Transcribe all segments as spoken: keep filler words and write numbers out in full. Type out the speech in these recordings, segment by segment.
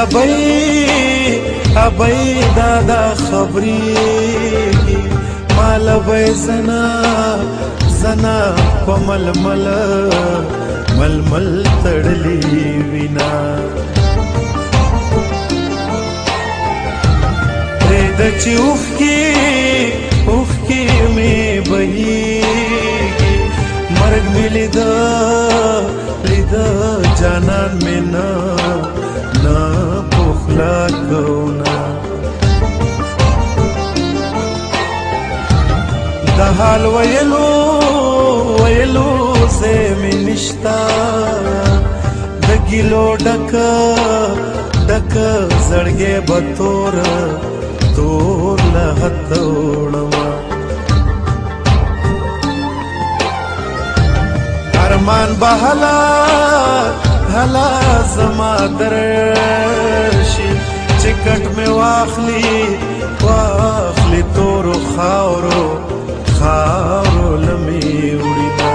ابئی ابئی دادا خبری مال ابئی زنا زنا پمل مل مل مل تڑلی وینا رید چی اوف کی اوف کی میں بہی مرگ میں لیدا لیدا جانان میں نا نا بخلا کونا دا حال ویلو ویلو سے میں نشتا دا گلو ڈک ڈک زڑگے بطور تور لہتوڑوا ارمان بحلا حلا زما درشی چکٹ میں واخلی واخلی تورو خاورو خاورو لمی اڑینا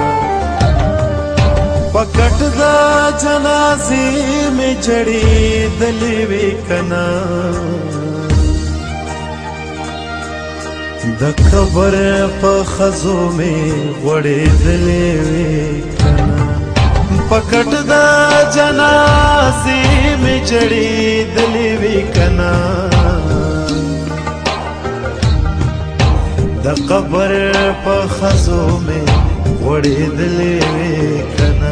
پکٹ دا جنازی میں جڑی دلیوی کنا دا قبر پا خزو میں وڑی دلیوی کنا پکٹ دا جنازی میں جڑی دلیوی کنا دا قبر پا خزو میں وڑی دلیوی کنا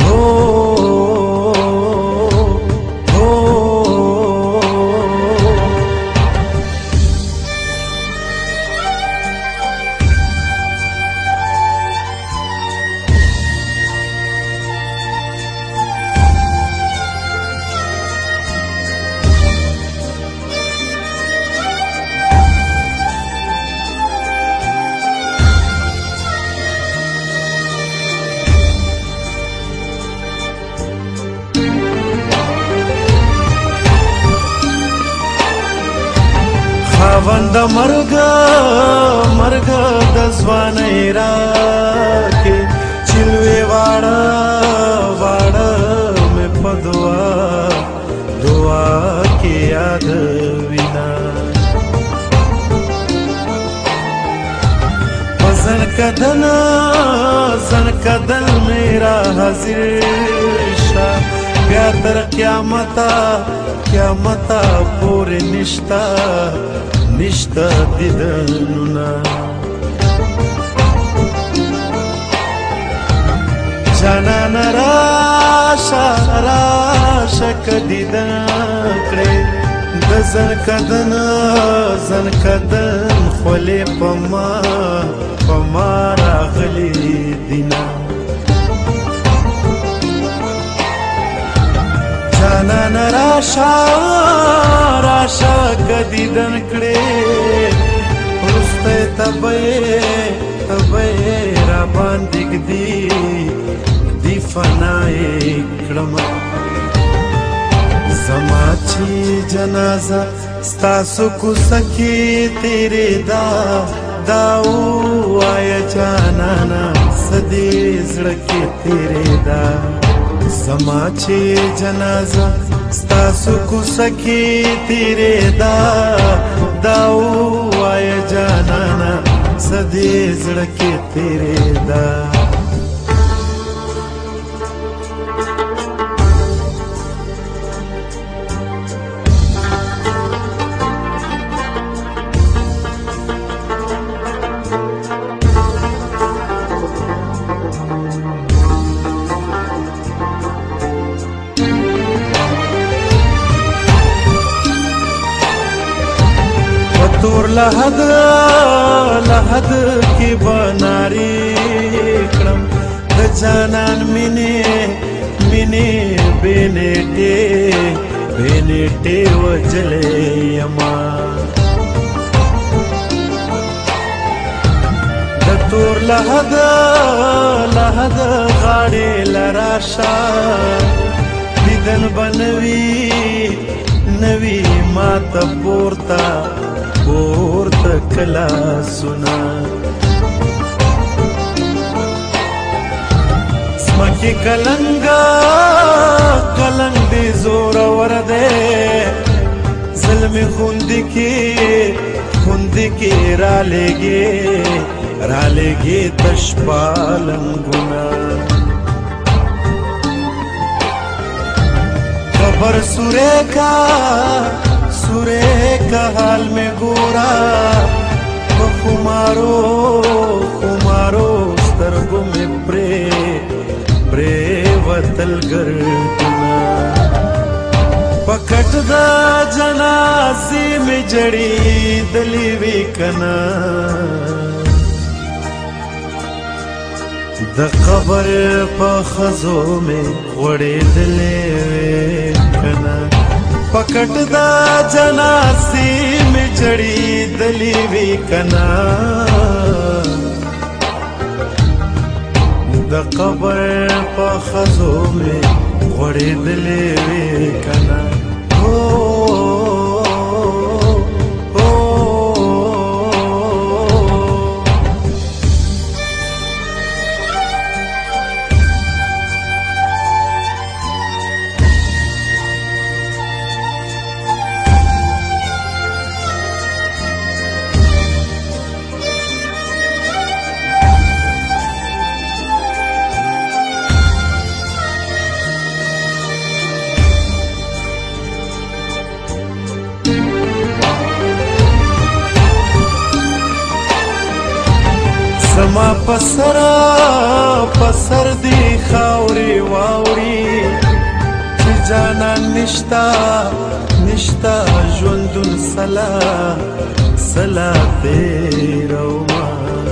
خاوند مرگ مرگ دزوانی راکی چلوی واڑا واڑا میں پدوا دعا کی یاد وینا زن کدن زن کدن میرا حاضر شا بیا در قیامتا قیامتا پوری نشتا نشتا دیدنونا جانان راشا راشا کدیدن کڑی دزن کدن زن کدن خولی پما پما راغلی دینا جانان راشا راشا کدیدن کڑی رستے تبے تبے را باندگ دی دی فنائی کڑما زما چی جنازہ ستاسو کو سکی تیرے دا داو آیا جانانا صدی زڑکی تیرے دا زما چی جنازہ ستاسو کو سکی تیرے دا داو آیا جانانا صدی زڑکی تیرے دا تور لحد لحد کی بناری کڑم د جانان مینے مینے بینیٹے بینیٹے وجلے یما د تور لحد لحد غاڑے لراشا دیدن بنوی نوی مات پورتا پورتا کلا سنا کی کلنگا کلنگ دی زور ورده ظلم خوندی کی خوندی کی را لگی را لگی تشپالنگونا खबर सूरे का सूरे का हाल में गोरा खुमारो खुमारो स्तरगो में प्रे प्रे वतल गर्दना पकट दा जनाजी में जड़ी दलीवी कना द खबर पा खजो में वड़े दले कना पकट दा जनासी में जड़ी दलीवी कना द खबर पा खजो में वड़े दले कना हो زما پسرا پسر دی خاوری واوری چې جانا نشتا نشتا ژوندون سلا سلا تیرو ما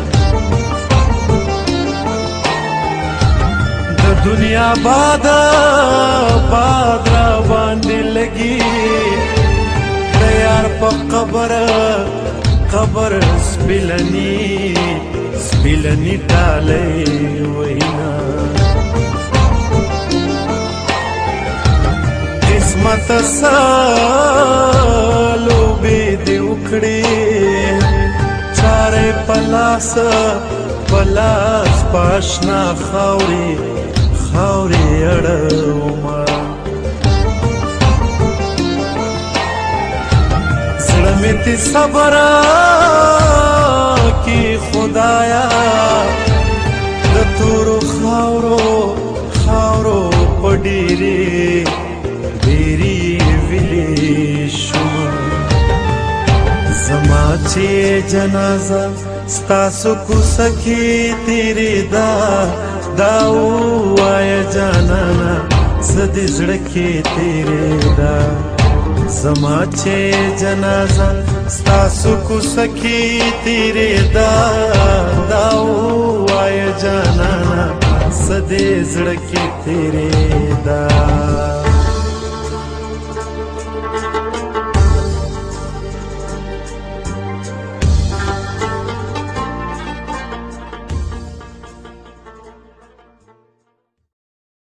د دنیا باد باد را باندې لګي د یار په قبر قبر سپلنی سپلنی ډالۍ وینا قسمت سالو بې دې وکړې چارې پلاس پلاس پاشنا خاورې خاورې اړوما زړه مې تی صبره کی خدایا د تورو خاورو خاورو په ډېرې ډېرې ویلې شومه زما چې جنازه ستاسو کوڅه کې تېرېده دا ووایه جانانه زه دې زړه کې تېرېده زما چې جنازه ستاسو کوڅه کې تېرېده دا ووایه جانانه زه دې زړه کې تېرېده